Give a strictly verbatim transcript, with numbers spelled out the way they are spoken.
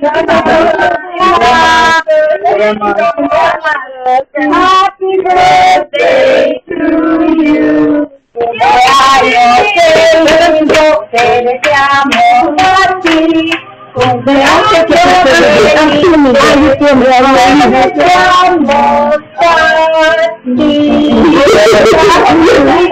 Happy birthday to you. Te deseamos a ti. Cumpleaños feliz. Te deseamos a ti.